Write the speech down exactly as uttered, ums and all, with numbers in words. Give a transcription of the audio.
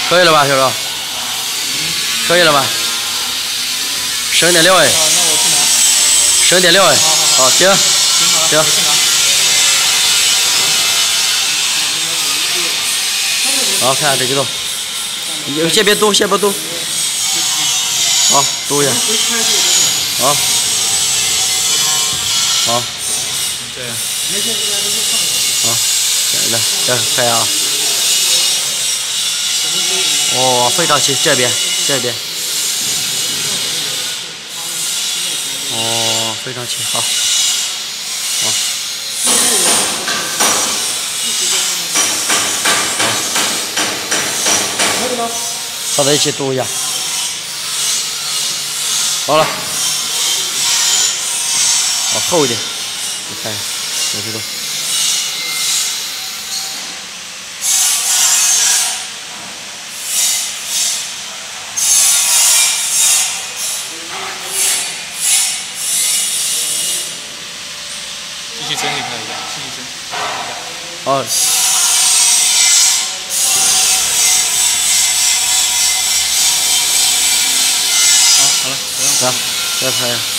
可以了吧，小哥？可以了吧？升点料哎。 啊，那我去拿。 升点料哎。好，停。停。好，看看这几头。你先别动，先别动。好，动一下。好。好。 对。 好，来，再拍啊。哦，非常齐，这边，这边。哦，非常齐，好。好。好。放在一起读一下。好了。好，厚一点。你看一下，有这种。 继续整理它一下，继续整理一下。 哦。 好，好了，不用。 来，再拍。